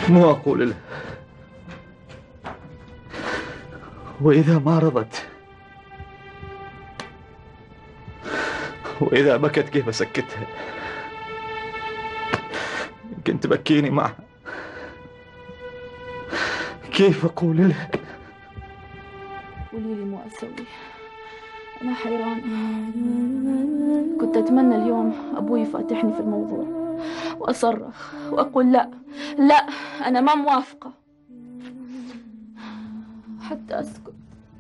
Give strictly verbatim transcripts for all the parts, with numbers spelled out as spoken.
مو أقول له، وإذا ما رضت، وإذا بكت كيف أسكتها؟ يمكن تبكيني معها. كيف أقول لها؟ قولي لي مو أسوي، أنا حيران. كنت أتمنى اليوم أبوي يفاتحني في الموضوع وأصرخ وأقول لا لا أنا ما موافقة، حتى أسكت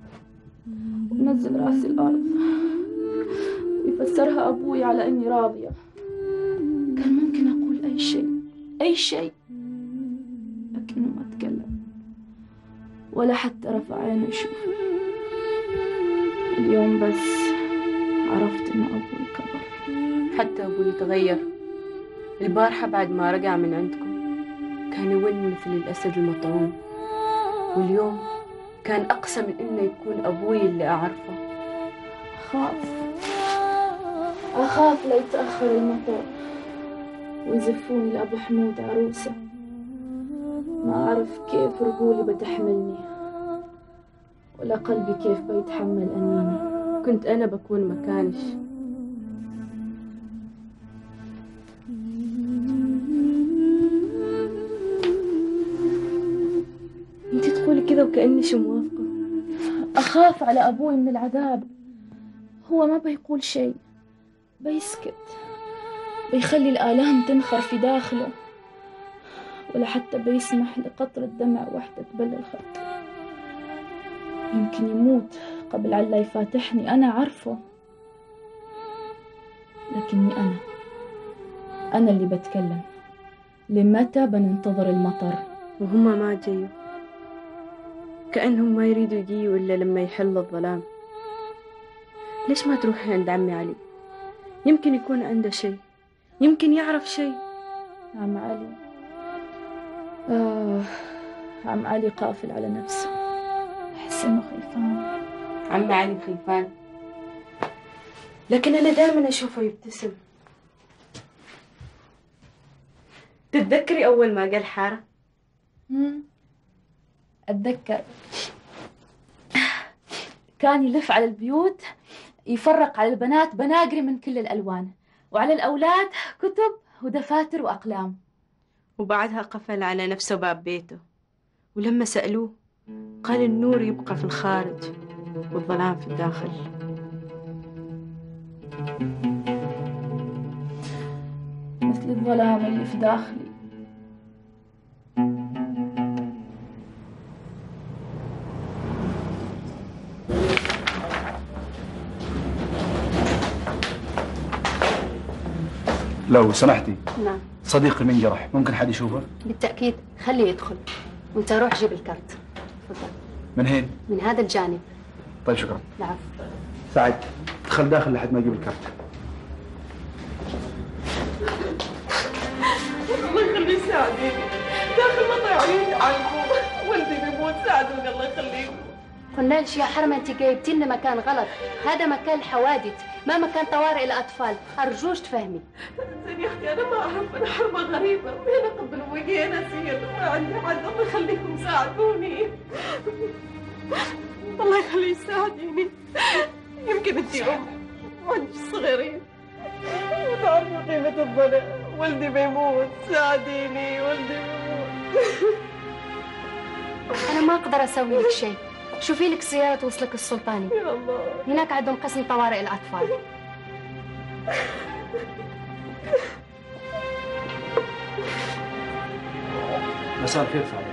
ونزل راسي الأرض ويفسرها أبوي على إني راضية. كان ممكن أقول أي شيء أي شيء، لكنه ما تكلم ولا حتى رفع عينه يشوف. اليوم بس عرفت إن أبوي كبر. حتى أبوي تغير. البارحة بعد ما رجع من عندكم كان يون مثل الأسد المطعون، واليوم كان أقسى من إنه يكون أبوي اللي أعرفه. أخاف أخاف لا يتأخر المطار ويزفوني لأبو حمود عروسة، ما أعرف كيف رجولي بتحملني ولا قلبي كيف بيتحمل أنيني. كنت أنا بكون مكانش. انتي تقولي كذا وكأني موافقة. أخاف على أبوي من العذاب. هو ما بيقول شيء، بيسكت، بيخلي الآلام تنخر في داخله، ولا حتى بيسمح لقطرة دمع واحدة تبلل خده. يمكن يموت قبل علا يفاتحني، أنا عارفه، لكني أنا أنا اللي بتكلم. لمتى بننتظر المطر؟ وهما ما جيوا، كأنهم ما يريدوا يجيوا إلا لما يحل الظلام. ليش ما تروحي عند عمي علي؟ يمكن يكون عنده شيء، يمكن يعرف شيء. عم علي آه عم علي قافل على نفسه، أحس إنه خيفان. عم علي خيفان، لكن أنا دائما أشوفه يبتسم. تتذكري أول ما قال حارة؟ مم. أتذكر، كان يلف على البيوت يفرق على البنات بناقري من كل الألوان، وعلى الأولاد كتب ودفاتر وأقلام. وبعدها قفل على نفسه باب بيته، ولما سألوه قال النور يبقى في الخارج والظلام في الداخل. مثل الظلام اللي في داخلي. لو سمحتي. نعم. صديقي من جرح، ممكن حد يشوفه؟ بالتأكيد، خليه يدخل وانت روح جيب الكارت. تفضل. من هين؟ من هذا الجانب. طيب شكرا. العفو. سعد، دخل داخل لحد ما اجيب الكارت. الله يخليك ساعديني، داخل مطر عيوني عنكم، ولدي بيموت، ساعدوني الله يخليكم. قلنا لك يا حرمة انت جايبتي لنا مكان غلط، هذا مكان الحوادث ما مكان طوارئ الأطفال، أرجوش تفهمي. زين يا أختي أنا ما أعرف، أنا حرمة غريبة، وين أقبل وين أسير، ما عندي حد، الله يخليكم ساعدوني. الله يخليك ساعديني، يمكن أنتِ أم وأنتِ صغيرين وتعرفي قيمة الظلم. ولدي بيموت، ساعديني، ولدي بيموت. أنا ما أقدر أسوي لك شيء، شوفي لك سيارة توصلك السلطاني. يا الله. هناك عندهم قسم طوارئ الأطفال. مساء الخير سعد.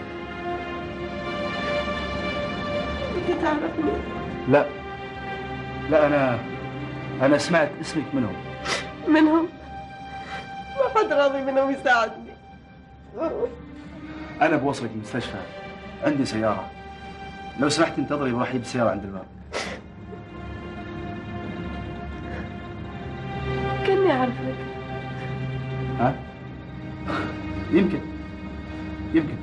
أنت تعرفني؟ لا لا أنا أنا سمعت اسمك منهم. منهم؟ ما حد راضي منهم يساعدني. أنا بوصلك المستشفى، عندي سيارة، لو سمحت انتظري وراح أجيب السيارة عند الباب. كأني أعرفك. ها؟ يمكن يمكن.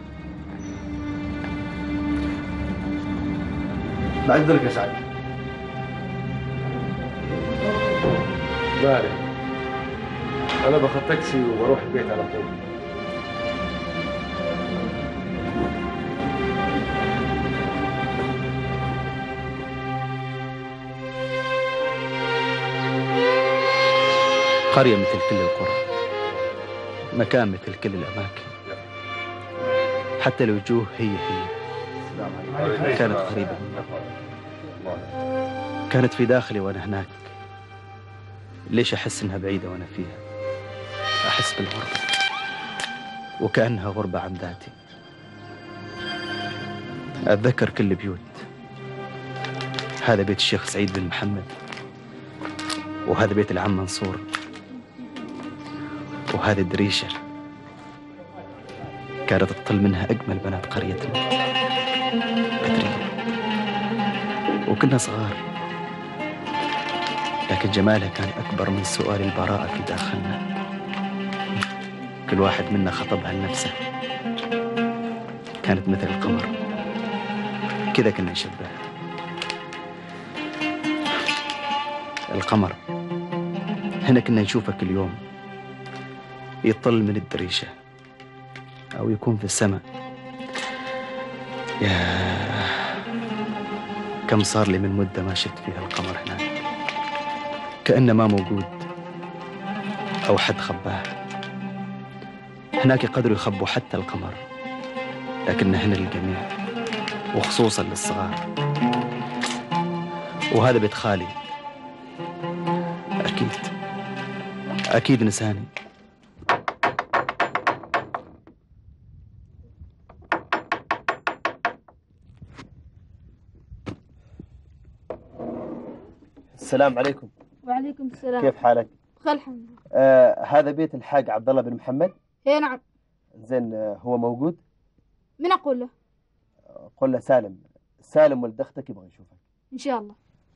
بعد ذلك يا سعد. مالك؟ أنا باخذ تاكسي وبروح البيت على طول. قرية مثل كل القرى، مكان مثل كل الأماكن، حتى الوجوه هي هي. كانت غريبة مني، كانت في داخلي وأنا هناك. ليش أحس إنها بعيدة وأنا فيها؟ أحس بالغربة، وكأنها غربة عن ذاتي. أتذكر كل بيوت. هذا بيت الشيخ سعيد بن محمد، وهذا بيت العم منصور، وهذه الدريشة كانت تطل منها أجمل بنات قريتنا، بدرية، وكنا صغار، لكن جمالها كان أكبر من سؤال البراءة في داخلنا. كل واحد منا خطبها لنفسه، كانت مثل القمر، كذا كنا نشبهها. القمر هنا كنا نشوفه كل يوم، يطل من الدريشة أو يكون في السماء. يا كم صار لي من مدة ما شفت فيها القمر هناك، كأنه ما موجود أو حد خباه. هناك يقدروا يخبوا حتى القمر، لكن هنا للجميع وخصوصا للصغار. وهذا بيت خالي، أكيد أكيد نساني. السلام عليكم. وعليكم السلام. كيف حالك؟ بخير الحمد لله. آه هذا بيت الحاج عبد الله بن محمد؟ ايه نعم. زين، آه هو موجود؟ من اقول له؟ آه قل له سالم، سالم ولد اختك يبغى يشوفك. ان شاء الله.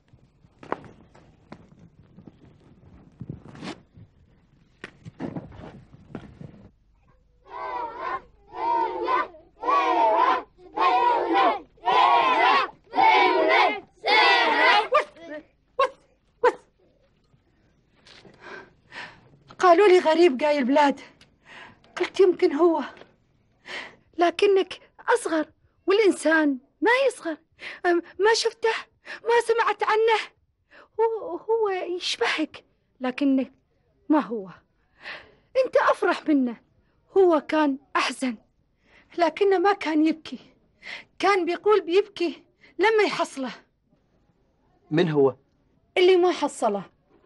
قالوا لي غريب جاي البلاد، قلت يمكن هو، لكنك أصغر والإنسان ما يصغر. ما شفته، ما سمعت عنه، هو, هو يشبهك لكنك ما هو. أنت أفرح منه، هو كان أحزن لكنه ما كان يبكي، كان بيقول بيبكي لما يحصله. من هو؟ اللي ما حصله.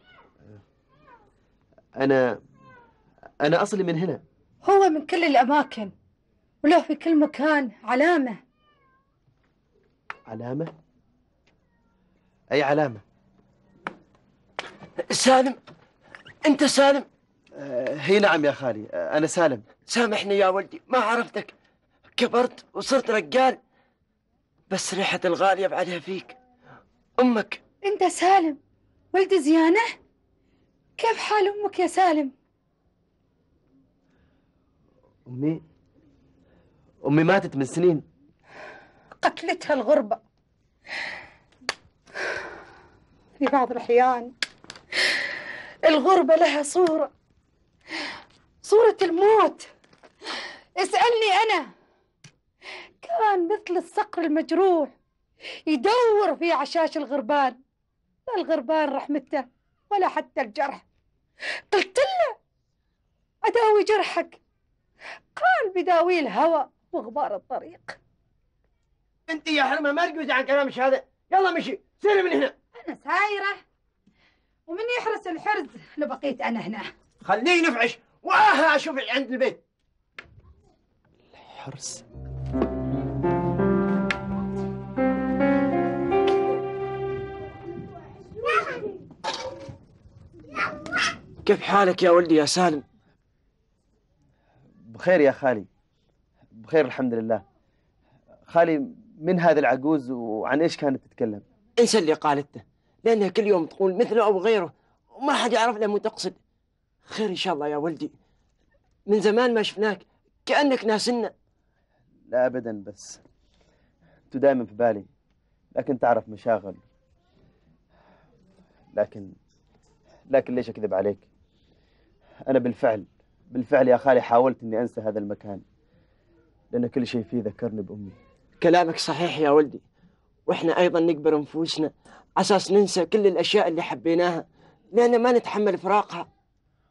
أنا أنا أصلي من هنا. هو من كل الأماكن، وله في كل مكان علامة. علامة؟ أي علامة؟ سالم، أنت سالم؟ آه هي نعم يا خالي، آه أنا سالم. سامحني يا ولدي، ما عرفتك، كبرت وصرت رجال، بس ريحة الغالية بعدها فيك. أمك؟ أنت سالم ولد زيانة؟ كيف حال أمك يا سالم؟ أمي أمي ماتت من سنين. قتلتها الغربة. في بعض الأحيان الغربة لها صورة، صورة الموت. اسألني أنا، كان مثل الصقر المجروح يدور في عشاش الغربان، لا الغربان رحمته ولا حتى الجرح. قلت له أداوي جرحك، قال بداوي الهوى وغبار الطريق. أنت يا حرمة ما تجوز عن كلامش هذا، يلا مشي، سيري من هنا. أنا سايرة، ومن يحرس الحرز لبقيت أنا هنا. خليه نفعش وآها أشوف عند البيت. الحرس؟ كيف حالك يا ولدي يا سالم؟ بخير يا خالي، بخير الحمد لله. خالي، من هذا العجوز وعن إيش كانت تتكلم؟ انسى اللي قالته، لأنها كل يوم تقول مثله أو غيره وما حد يعرف له مو تقصد. خير إن شاء الله يا ولدي، من زمان ما شفناك، كأنك ناسنا. لا أبدا، بس أنت دائما في بالي، لكن تعرف مشاغل. لكن لكن ليش أكذب عليك؟ أنا بالفعل بالفعل يا خالي حاولت إني أنسى هذا المكان، لأن كل شيء فيه ذكرني بأمي. كلامك صحيح يا ولدي، وإحنا أيضا نكبر نفوسنا أساس ننسى كل الأشياء اللي حبيناها، لأن ما نتحمل فراقها.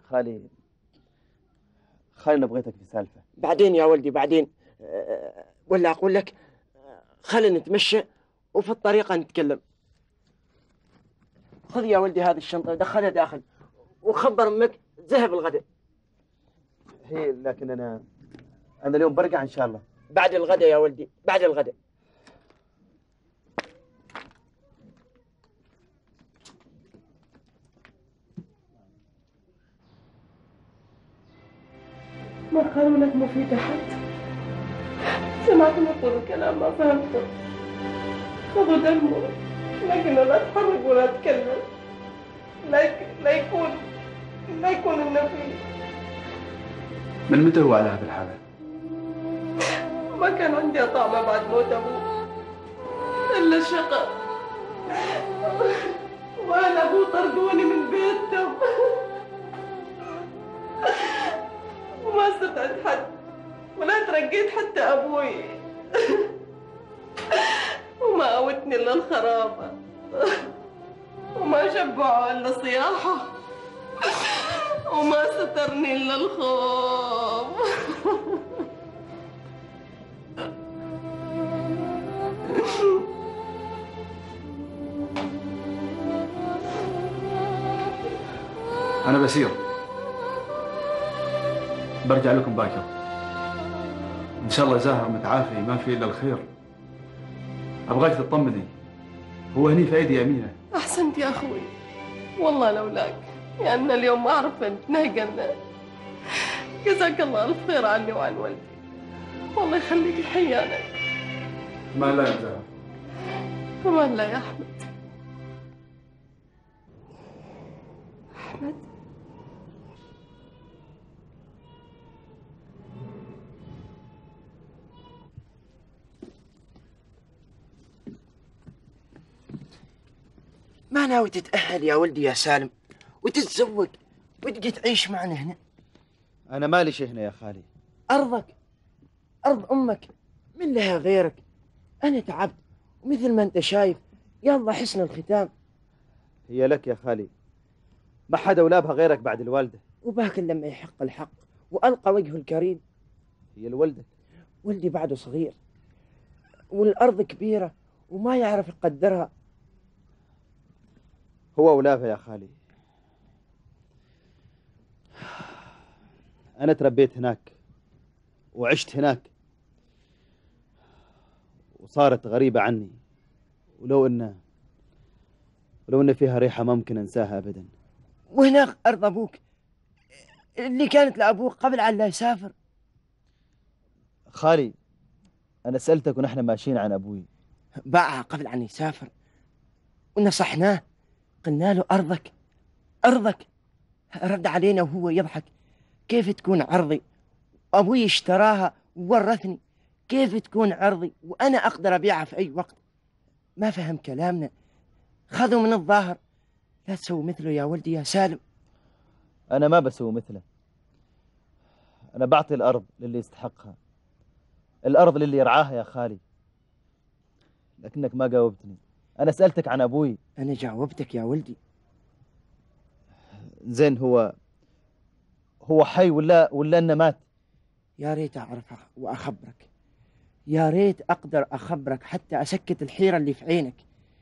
خالي خالي أنا بغيتك في سالفة. بعدين يا ولدي بعدين. أه ولا أقول لك خلينا نتمشى وفي الطريقة نتكلم. خذ يا ولدي هذه الشنطة دخلها داخل وخبر أمك ذهب الغداء. هي لكن أنا أنا اليوم برجع إن شاء الله. بعد الغداء يا ولدي بعد الغداء. ما قالوا لك مفيدة حتى؟ سمعتهم يقولوا كلام ما فهمته، خذوا دمه، لكن لا اتحرك ولا اتكلم، لا لا يكون لا يكون النبي. من متى هو على هذه الحالة؟ ما كان عندي طعمة بعد موت أبوه إلا الشقاء، وأنا أبوه طردوني من بيتهم وما صرت عند حد ولا ترقيت حتى أبوي وما قوتني إلا الخرابة وما شبعوا إلا صياحه وما سترني إلا الخوف. أنا بسير برجع لكم باكر إن شاء الله. زاهر متعافي ما في إلا الخير. أبغاك تطمني، هو هني في أيدي أمينة. أحسنت يا أخوي، والله لولاك لأن اليوم ما عرفت نهقنا. جزاك الله ألف خير عني وعن والدي، والله يخليك الحيانك. ما لا يا زاهر. كمان لا يا أحمد. أحمد ما ناوي تتأهل يا ولدي يا سالم وتتزوج وتجي تعيش معنا هنا؟ أنا مالي شيء هنا يا خالي. أرضك أرض أمك، من لها غيرك؟ أنا تعبت ومثل ما أنت شايف يلا حسن الختام. هي لك يا خالي، ما حد أولابها غيرك بعد الوالدة. وباكر لما يحق الحق وألقى وجهه الكريم. هي الولدة ولدي بعده صغير والأرض كبيرة وما يعرف يقدرها. هو أولابها يا خالي. أنا تربيت هناك وعشت هناك وصارت غريبة عني، ولو إن ولو إن فيها ريحة ما ممكن أنساها أبدا. وهناك أرض أبوك اللي كانت لأبوك قبل أن لا يسافر. خالي أنا سألتك ونحن ماشيين عن أبوي. باعها قبل أن يسافر ونصحناه، قلنا له أرضك أرضك، رد علينا وهو يضحك. كيف تكون عرضي؟ أبوي اشتراها وورثني، كيف تكون عرضي وأنا أقدر أبيعها في أي وقت؟ ما فهم كلامنا، خذوا من الظاهر. لا تسوي مثله يا ولدي يا سالم. أنا ما بسوي مثله، أنا بعطي الأرض للي يستحقها، الأرض للي يرعاها يا خالي. لكنك ما جاوبتني. أنا سألتك عن أبوي. أنا جاوبتك يا ولدي. زين هو هو حي ولا ولا إنه مات؟ يا ريت أعرف وأخبرك، يا ريت أقدر أخبرك حتى أسكت الحيرة اللي في عينك.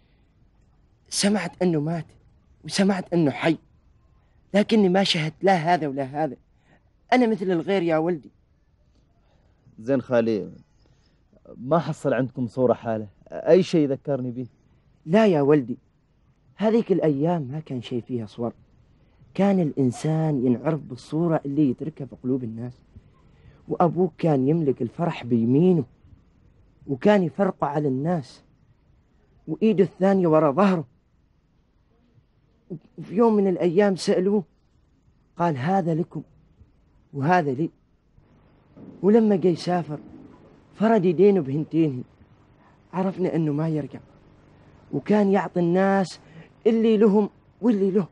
سمعت أنه مات وسمعت أنه حي، لكني ما شهدت لا هذا ولا هذا. أنا مثل الغير يا ولدي. زين خالي، ما حصل عندكم صورة حالة، أي شيء يذكرني به؟ لا يا ولدي، هذيك الأيام ما كان شيء فيها صور، كان الإنسان ينعرف بالصورة اللي يتركها في قلوب الناس. وأبوك كان يملك الفرح بيمينه وكان يفرقه على الناس وإيده الثانية ورا ظهره. وفي يوم من الأيام سألوه قال هذا لكم وهذا لي. ولما جاي يسافر فرد يدينه بهنتينه، عرفنا أنه ما يرجع، وكان يعطي الناس اللي لهم واللي له.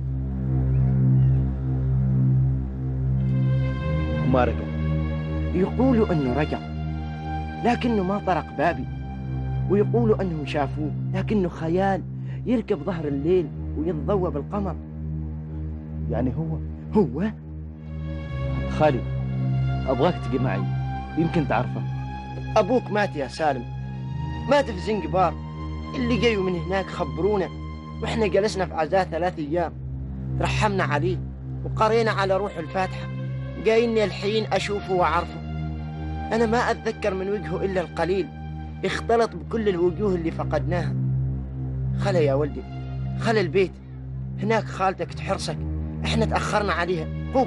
وما رجع. يقولوا أنه رجع لكنه ما طرق بابي، ويقولوا أنهم شافوه لكنه خيال، يركب ظهر الليل ويتضوى بالقمر. يعني هو هو؟ خالي أبغاك تجي معي، يمكن تعرفه. أبوك مات يا سالم، مات في زنجبار. اللي جايوا من هناك خبرونا، وإحنا جلسنا في عزاه ثلاث أيام. رحمنا عليه وقرينا على روح الفاتحة، جايني الحين أشوفه وأعرفه. أنا ما أتذكر من وجهه إلا القليل، اختلط بكل الوجوه اللي فقدناها. خلا يا ولدي، خلا البيت، هناك خالتك تحرسك، إحنا تأخرنا عليها. قوم.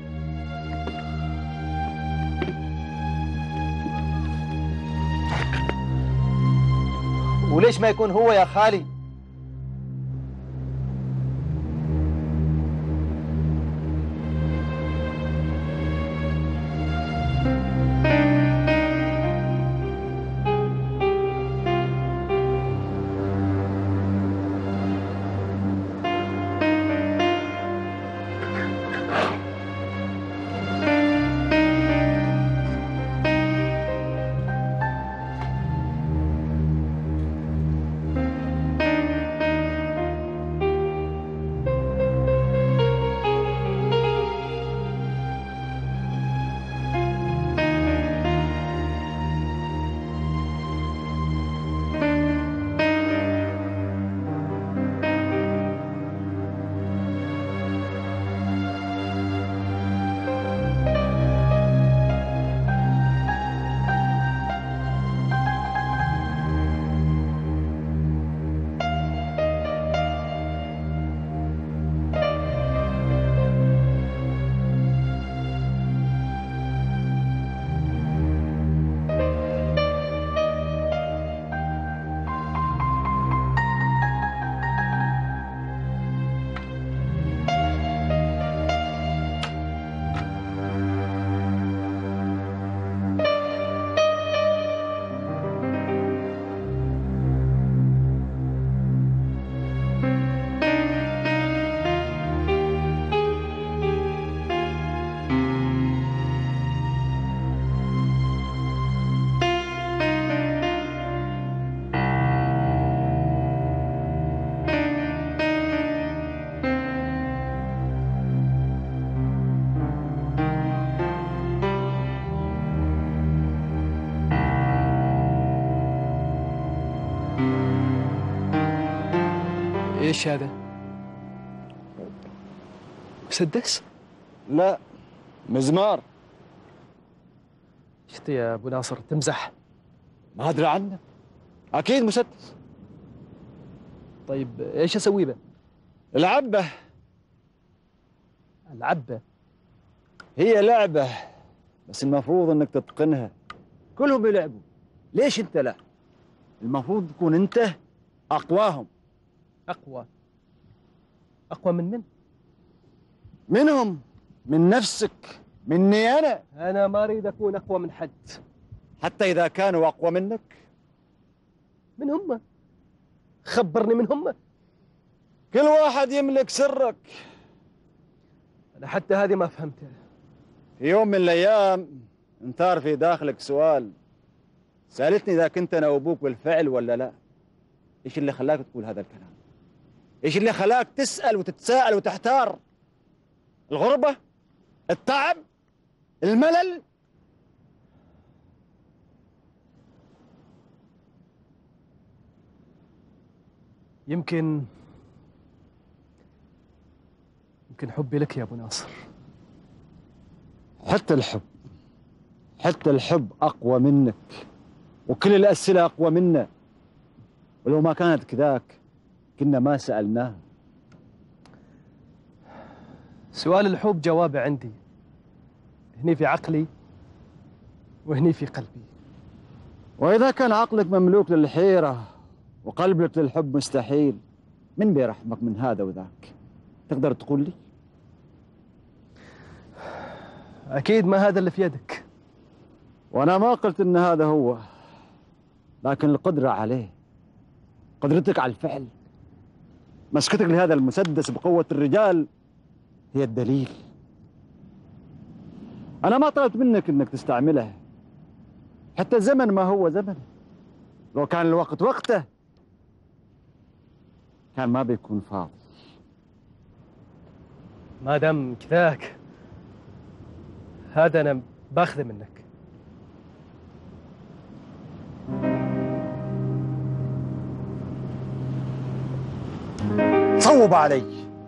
وليش ما يكون هو يا خالي؟ ايش هذا؟ مسدس؟ لا، مزمار. شفت يا ابو ناصر تمزح؟ ما ادري عنه، اكيد مسدس. طيب ايش اسوي به؟ العبه. العبه؟ هي لعبه، بس المفروض انك تتقنها. كلهم يلعبوا، ليش انت لا؟ المفروض تكون انت اقواهم. اقوى؟ اقوى من من؟ منهم، من نفسك، مني انا. انا ما اريد اكون اقوى من حد، حتى اذا كانوا اقوى منك. من هم؟ خبرني من هم. كل واحد يملك سرك. انا حتى هذه ما فهمتها. في يوم من الايام انثار في داخلك سؤال، سالتني اذا كنت انا وابوك بالفعل ولا لا. ايش اللي خلاك تقول هذا الكلام؟ ايش اللي خلاك تسال وتتساءل وتحتار؟ الغربه؟ التعب؟ الملل؟ يمكن يمكن حبي لك يا ابو ناصر. حتى الحب، حتى الحب اقوى منك، وكل الاسئله اقوى منا. ولو ما كانت كذاك كنا ما سالناه. سؤال الحب جوابه عندي، هني في عقلي وهني في قلبي. واذا كان عقلك مملوك للحيره وقلبك للحب مستحيل، من بيرحمك من هذا وذاك؟ تقدر تقول لي؟ اكيد ما هذا اللي في يدك. وانا ما قلت ان هذا هو، لكن القدره عليه، قدرتك على الفعل، مسكتك لهذا المسدس بقوه الرجال هي الدليل. انا ما طلبت منك انك تستعمله، حتى الزمن ما هو زمن. لو كان الوقت وقته كان ما بيكون فاضي. ما دام كذاك هذا أنا باخذه منك. صوب علي.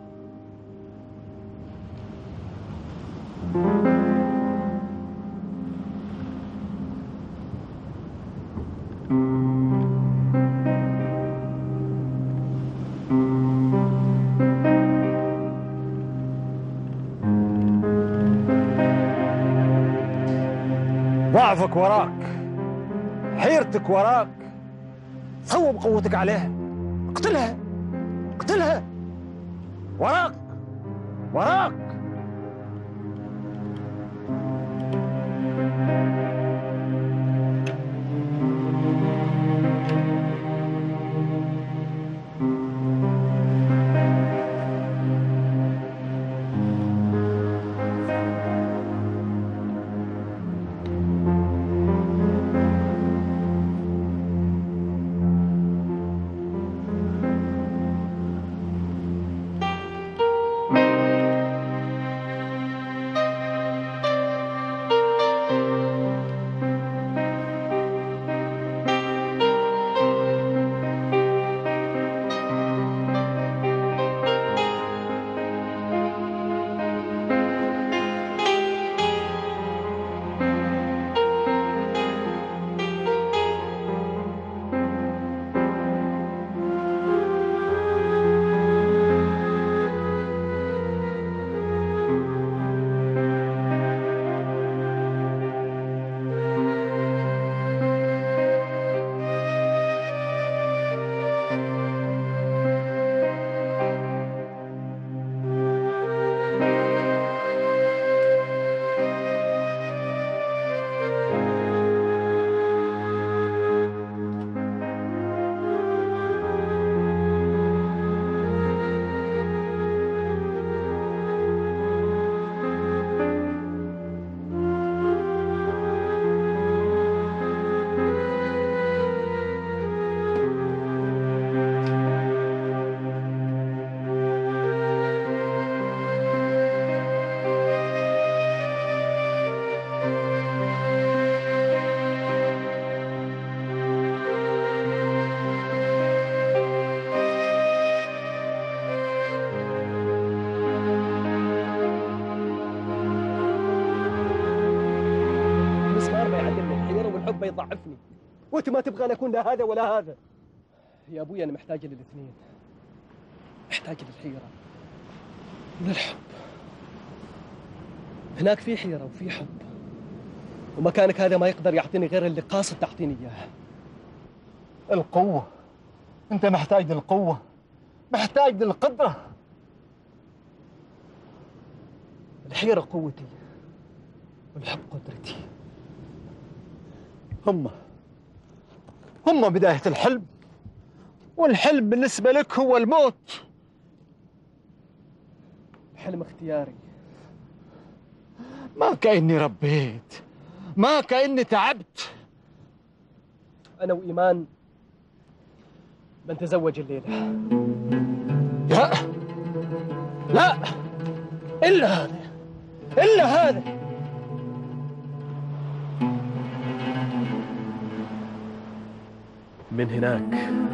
ضعفك وراك، حيرتك وراك، صوب قوتك عليها، اقتلها اقتلها. وراك وراك. يضعفني، وانت ما تبغى اكون لا هذا ولا هذا. يا ابوي انا محتاج للاثنين، محتاج للحيره وللحب. هناك في حيره وفي حب، ومكانك هذا ما يقدر يعطيني غير اللي قاصد تعطيني اياه. القوه، انت محتاج للقوه، محتاج للقدره. الحيره قوتي والحب قدرتي. هم هم بداية الحلم، والحلم بالنسبة لك هو الموت. الحلم اختياري. ما كأني ربيت، ما كأني تعبت. أنا وإيمان بنتزوج الليلة. لا لا، إلا هذا إلا هذا. من هناك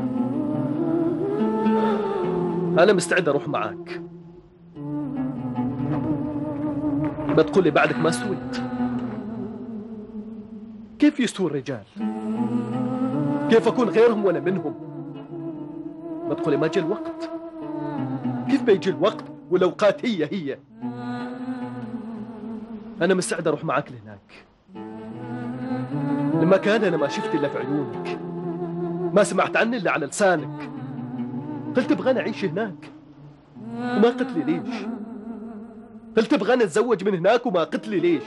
أنا مستعد أروح معاك. ما تقول لي بعدك ما استويت. كيف يستوي الرجال؟ كيف أكون غيرهم وأنا منهم؟ ما تقول لي ما جاء الوقت. كيف بيجي الوقت والأوقات هي هي؟ أنا مستعد أروح معاك لهناك، لمكان أنا ما شفت إلا في عيونك، ما سمعت عني إلا على لسانك. قلت ابغى أعيش هناك وما قلت لي ليش. قلت ابغى أتزوج من هناك وما قلت لي ليش.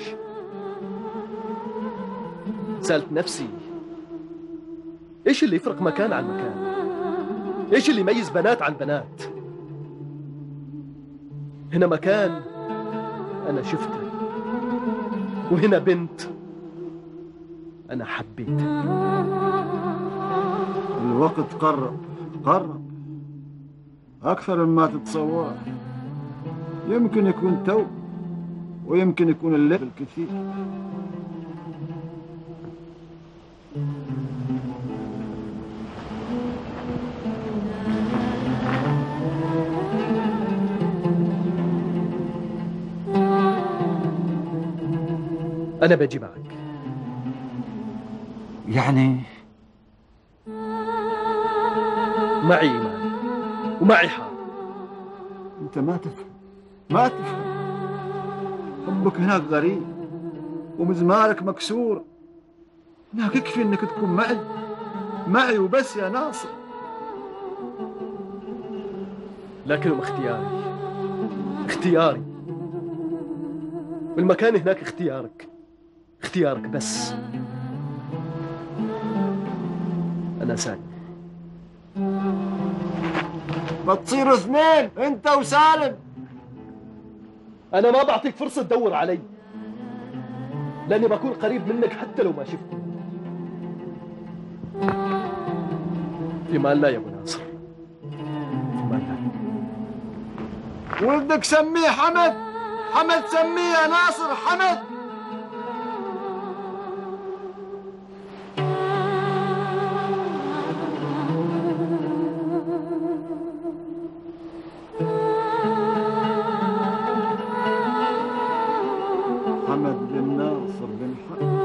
سألت نفسي إيش اللي يفرق مكان عن مكان؟ إيش اللي يميز بنات عن بنات؟ هنا مكان أنا شفته، وهنا بنت أنا حبيتها. الوقت قرب قرب أكثر مما تتصور. يمكن يكون تو ويمكن يكون الليل الكثير. أنا بجي معك. يعني معي إيمان ومعي حال. أنت ما تفهم ما تفهم حبك هناك غريب ومزمارك مكسور. هناك يكفي إنك تكون معي معي وبس يا ناصر. لكنهم اختياري اختياري والمكان هناك اختيارك اختيارك بس. أنا سالم. بتصيروا اثنين أنت وسالم. أنا ما بعطيك فرصة تدور علي، لأني بكون قريب منك حتى لو ما شفتني. في مان لا يا أبو ناصر، في مان لا. ولدك سميه حمد. حمد سميه يا ناصر حمد. حمد بن ناصر بن حمد.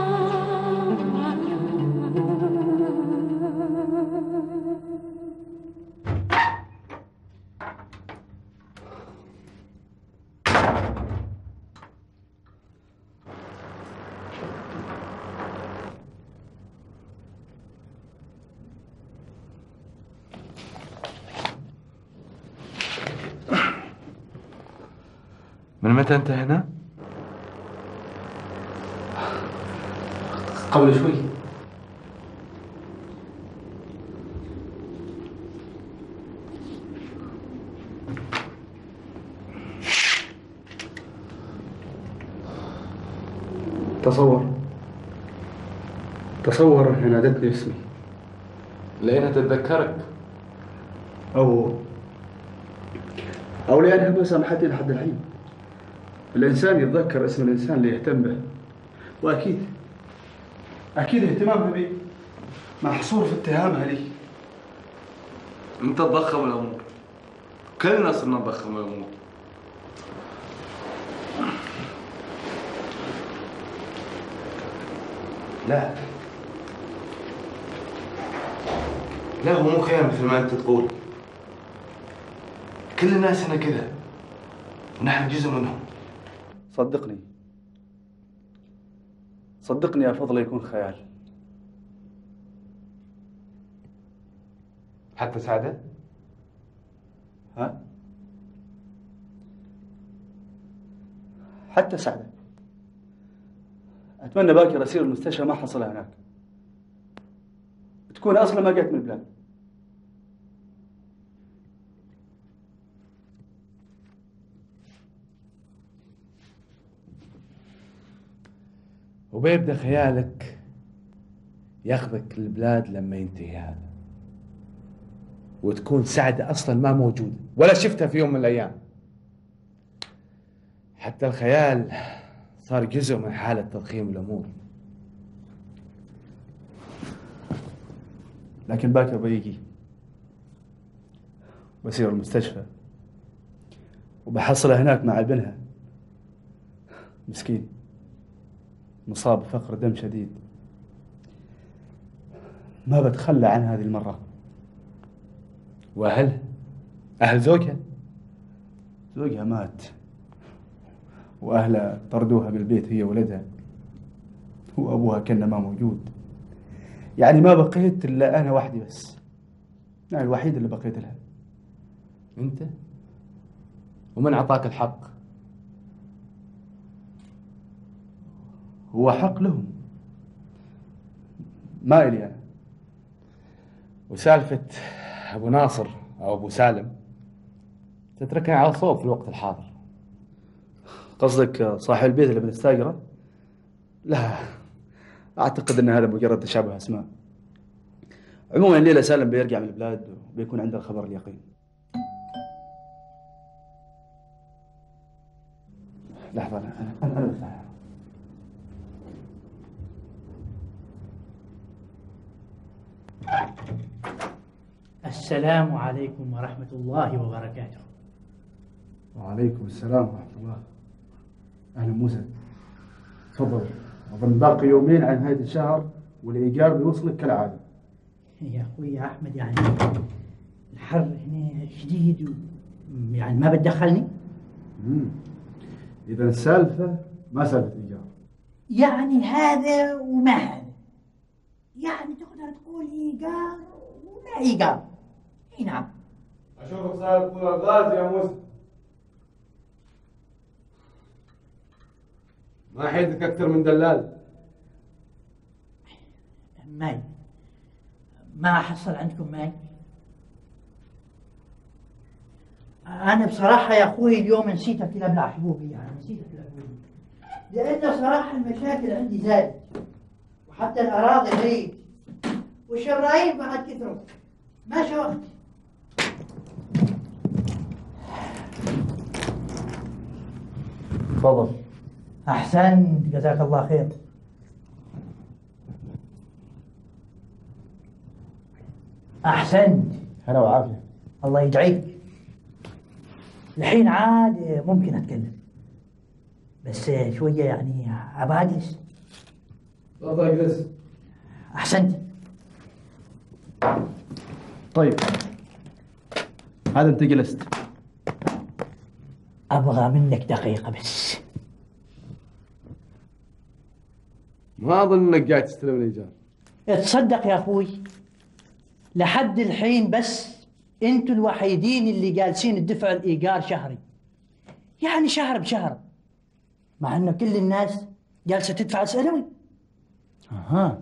من متى أنت هنا؟ قبل شوي. تصور تصور انها نادتني اسمي. لأنها تتذكرك او او لانها ما سامحتني لحد الحين. الانسان يتذكر اسم الانسان اللي يهتم به، واكيد اكيد اهتمامها بي محصور في اتهامها لي. أنت تضخم الأمور، كلنا صرنا نضخم الأمور. لا لا، هو مو خير مثل ما أنت تقول. كل الناس هنا كذا ونحن جزء منهم. صدقني صدقني يا فضل يكون خيال. حتى سعدة؟ ها؟ حتى سعدة. أتمنى باكر أسير المستشفى ما حصلها هناك، تكون أصلا ما جت من البلاد. وبيبدأ خيالك ياخذك للبلاد لما ينتهي هذا، وتكون سعدة أصلا ما موجودة ولا شفتها في يوم من الأيام. حتى الخيال صار جزء من حالة تضخيم الأمور. لكن باكر بيجي بسير المستشفى وبحصله هناك مع ابنها مسكين مصاب بفقر دم شديد. ما بتخلى عن هذه المرة. وأهلها؟ أهل زوجها؟ زوجها مات وأهلها طردوها بالبيت هي ولدها، وأبوها كان ما موجود. يعني ما بقيت إلا أنا وحدي بس، أنا الوحيد اللي بقيت لها. أنت؟ ومن أعطاك الحق؟ هو حق لهم، ما إلي أنا. وسالفة أبو ناصر أو أبو سالم تتركها على صوب في الوقت الحاضر. قصدك صاحب البيت اللي بنستاجره؟ لا، أعتقد أن هذا مجرد تشابه أسماء. عموما الليلة سالم بيرجع من البلاد وبيكون عنده الخبر اليقين. لحظة أنا أنا أنا بفتحها. السلام عليكم ورحمة الله وبركاته. وعليكم السلام ورحمة الله. أهلا موسى. تفضل. أظن باقي يومين على نهاية الشهر والإيجار بيوصلك كالعادة. يا أخوي أحمد يعني الحر هنا شديد و... يعني ما بتدخلني؟ امم إذا السالفة ما سالفة إيجار. يعني هذا وما هذا. يعني تقدر تقول إيجار وما إيجار. اي نعم. اشوفك صاير طول الغاز يا موسى. ما حيدك اكثر من دلال. ماي ما حصل عندكم ماي؟ انا بصراحه يا اخوي اليوم نسيت اكل ابلع حبوبي، يعني نسيت اكل حبوبي لان صراحه المشاكل عندي زادت وحتى الاراضي زيت والشرايين بعد كثروا ما شوقت. تفضل. أحسنت جزاك الله خير. أحسنت. هلا وعافية. الله يدعيك. الحين عاد ممكن أتكلم بس شوية يعني أبى أجلس. تفضل اجلس. أحسنت. طيب هذا أنت جلست. أبغى منك دقيقة بس. ما أظن إنك جاي تستلم الإيجار. تصدق يا أخوي لحد الحين بس أنتوا الوحيدين اللي جالسين تدفعوا الإيجار شهري، يعني شهر بشهر، مع إنه كل الناس جالسة تدفع سنوي. أها.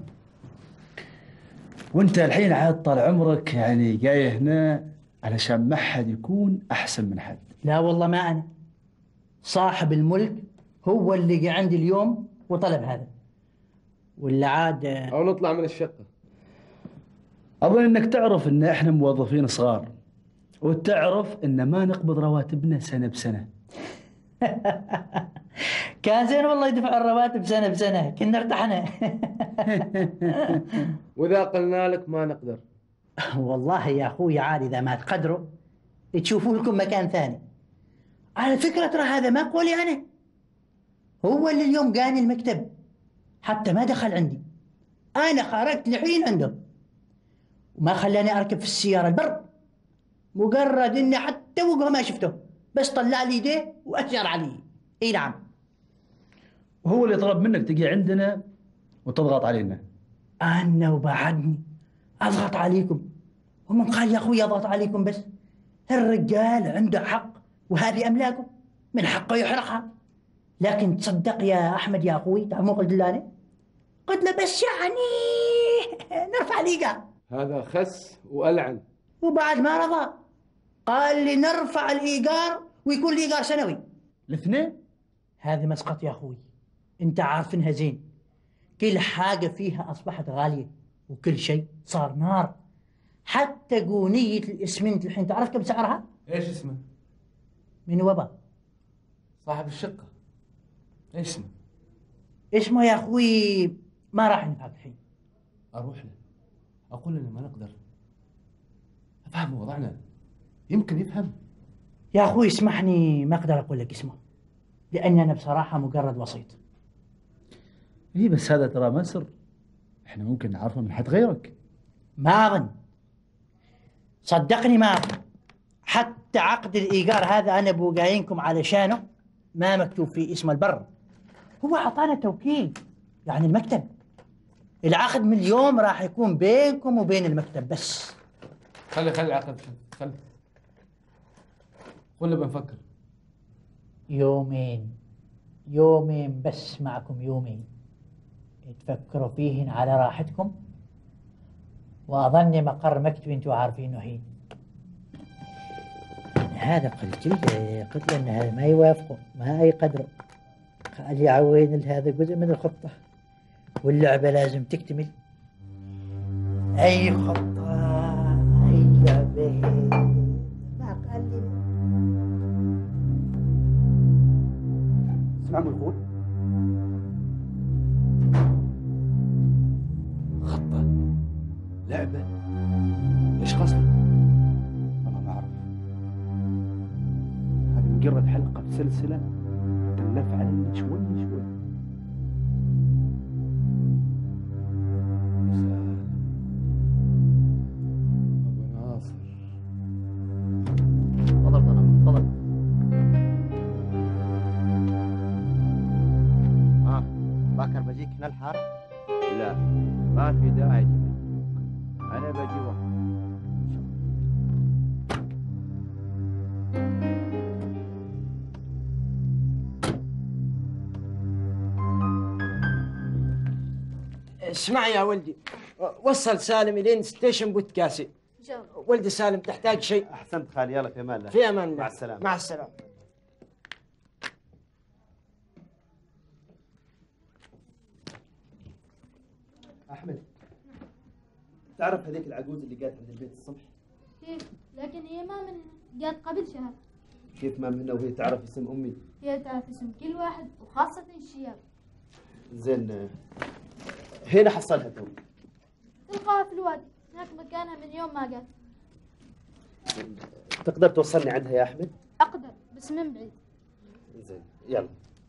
وأنت الحين عاد طال عمرك يعني جاي هنا علشان ما حد يكون أحسن من حد. لا والله ما أنا، صاحب الملك هو اللي جه عندي اليوم وطلب هذا ولا عاد. أو نطلع من الشقة. أظن إنك تعرف إن إحنا موظفين صغار وتعرف إن ما نقبض رواتبنا سنة بسنة. كان زين والله يدفع الرواتب سنة بسنة كنا ارتحنا. وإذا قلنا لك ما نقدر. والله يا أخوي عاد إذا ما تقدروا تشوفوا لكم مكان ثاني. على فكرة ترى هذا ما قولي أنا، هو اللي اليوم جاني المكتب حتى ما دخل عندي، أنا خرجت الحين عنده وما خلاني أركب في السيارة البر، مجرد إني حتى وجهه ما شفته بس طلع لي يديه وأشار علي. إي نعم. وهو اللي طلب منك تجي عندنا وتضغط علينا. أنا وبعدني أضغط عليكم؟ ومن قال يا أخوي أضغط عليكم بس؟ الرجال عنده حق وهذه أملاكه من حقه يحرقها. لكن تصدق يا أحمد يا أخوي تعال مو قلت له أنا قلت له بس يعني نرفع الإيجار. هذا خس وألعن. وبعد ما رضى قال لي نرفع الإيجار ويكون الإيجار سنوي. الاثنين؟ هذه مسقط يا أخوي، أنت عارفينها زين، كل حاجة فيها أصبحت غالية وكل شيء صار نار، حتى قونية الإسمنت الحين تعرف كم سعرها؟ إيش اسمه؟ من وبا صاحب الشقة. إيش اسمه؟ اسمه يا أخوي ما راح ينفعك الحين. أروح له أقول له ما نقدر، أفهم وضعنا يمكن يفهم. يا أخوي اسمحني ما أقدر أقول لك اسمه لأني أنا بصراحة مجرد وسيط. إيه بس هذا ترى ما سر، إحنا ممكن نعرفه من حد غيرك. ما أظن، صدقني ما أظن. حتى عقد الإيجار هذا أنا بوقاينكم علشانه ما مكتوب فيه اسم البر، هو أعطانا توكيل يعني المكتب، العقد من اليوم راح يكون بينكم وبين المكتب بس. خلي خلي العقد خلي ولا بنفكر. يومين يومين بس معكم، يومين تفكروا فيهن على راحتكم، وأظني مقر مكتبي انتوا عارفينه حين. هذا قلت له قلت له ان هذا ما يوافقوا ما يقدروا، قال يا عوين هذا جزء من الخطة واللعبة لازم تكتمل. أي خطة أي لعبة ما قال لي. قرت حلقة بسلسلة تلف علينا شوي شوي. ابو ناصر تفضل طال تفضل. ها باكر بجيك هنا الحارة؟ لا ما في داعي اجي، انا بجي وقت. اسمع يا ولدي، وصل سالم الين ستيشن بوتكاسي. ولدي سالم تحتاج شيء؟ احسنت خالي، يلا في امان الله. في امان الله. مع السلامة. مع السلامة. احمد، تعرف هذيك العجوز اللي قاعد عند البيت الصبح؟ كيف؟ لكن هي ما من هنا، قاعد قبل شهر. كيف ما منها وهي تعرف اسم امي؟ هي تعرف اسم كل واحد وخاصة الشياب. زين، هنا حصلها تو. تلقاها في الوادي، هناك مكانها من يوم ما جات. تقدر توصلني عندها يا احمد؟ أقدر بس من بعيد. زين يلا.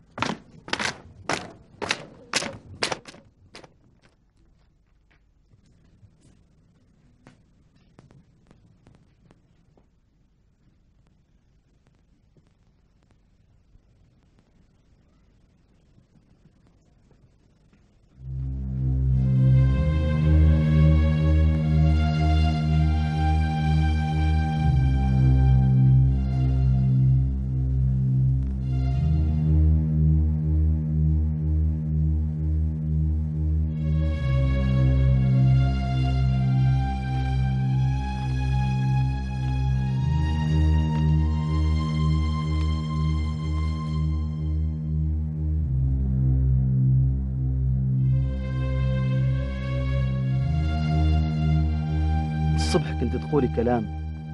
الصبح كنت تقولي كلام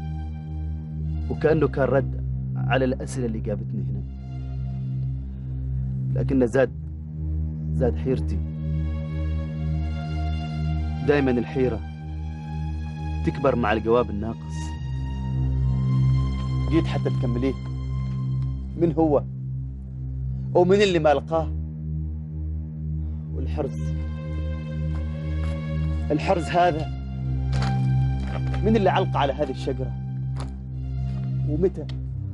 وكأنه كان رد على الأسئلة اللي جابتني هنا، لكنه زاد زاد حيرتي. دايما الحيرة تكبر مع الجواب الناقص. جيت حتى تكمليه، من هو ومن اللي ما لقاه؟ والحرز الحرز هذا من اللي علق على هذه الشجرة؟ ومتى؟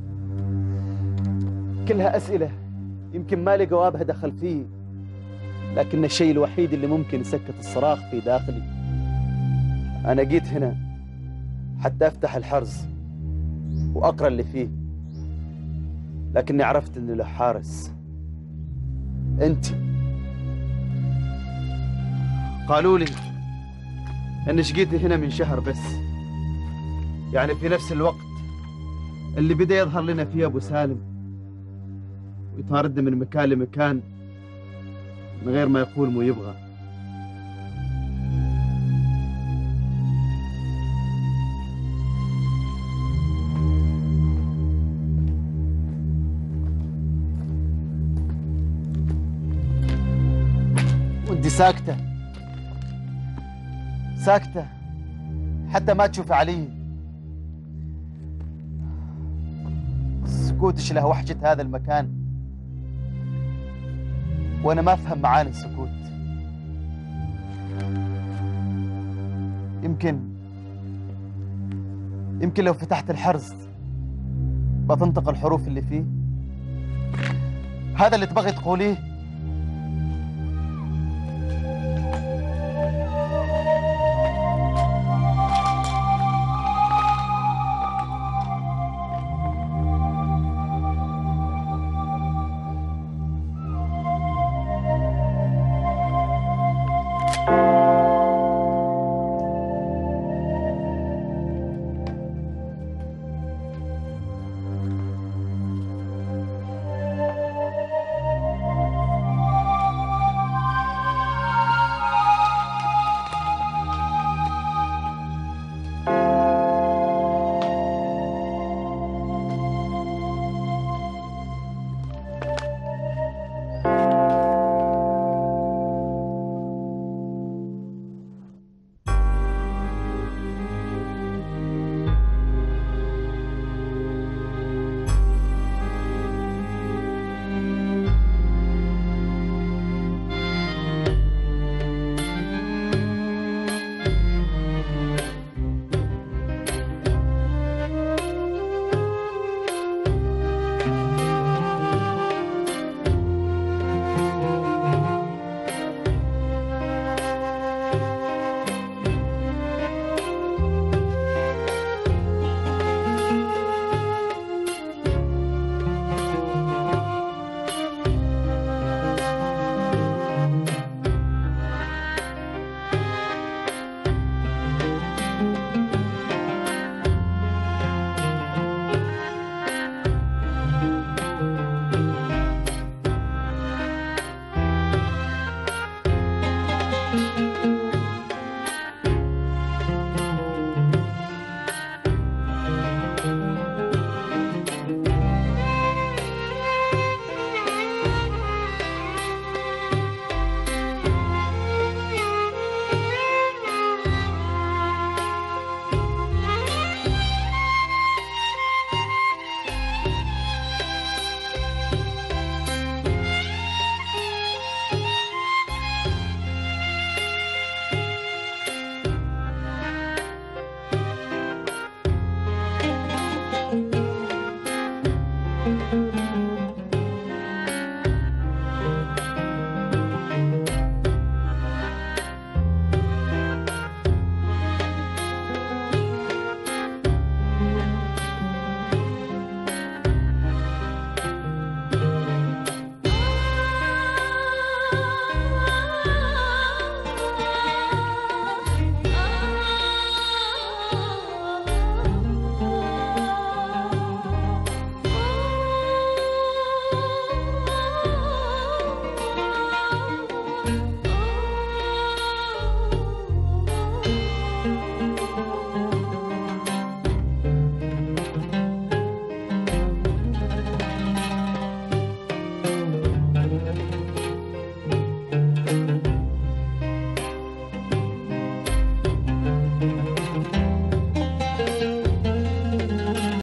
كلها أسئلة يمكن ما لي جوابها دخل فيه، لكن الشيء الوحيد اللي ممكن يسكت الصراخ في داخلي. أنا جيت هنا حتى أفتح الحرز وأقرأ اللي فيه، لكني عرفت إنه له حارس. أنت. قالوا لي إنك جيتي هنا من شهر بس، يعني في نفس الوقت اللي بدأ يظهر لنا فيه أبو سالم ويطاردنا من مكان لمكان من غير ما يقول مو يبغى. وانت ساكتة ساكتة حتى ما تشوف علي. سكوتش له وحشة هذا المكان، وانا ما افهم معاني السكوت. يمكن يمكن لو فتحت الحرز بتنطق الحروف اللي فيه. هذا اللي تبغي تقوليه؟